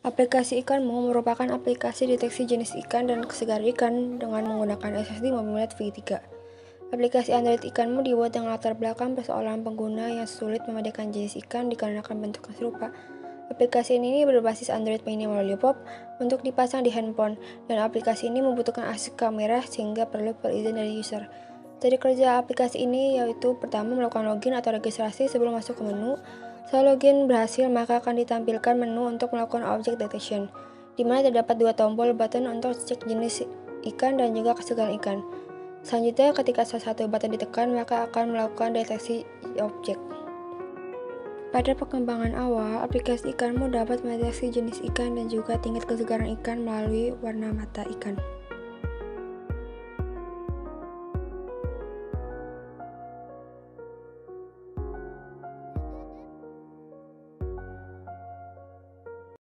Aplikasi Ikanmu merupakan aplikasi deteksi jenis ikan dan kesegaran ikan dengan menggunakan SSD Mobilnet V3. Aplikasi Android Ikanmu dibuat dengan latar belakang persoalan pengguna yang sulit membedakan jenis ikan dikarenakan bentuk yang serupa. Aplikasi ini berbasis Android Mini Lollipop untuk dipasang di handphone, dan aplikasi ini membutuhkan akses kamera sehingga perlu izin dari user. Cara kerja aplikasi ini yaitu pertama melakukan login atau registrasi sebelum masuk ke menu. Setelah login berhasil, maka akan ditampilkan menu untuk melakukan object detection, di mana terdapat dua tombol button untuk cek jenis ikan dan juga kesegaran ikan. Selanjutnya, ketika salah satu button ditekan, maka akan melakukan deteksi objek. Pada perkembangan awal, aplikasi Ikanmu dapat mendeteksi jenis ikan dan juga tingkat kesegaran ikan melalui warna mata ikan.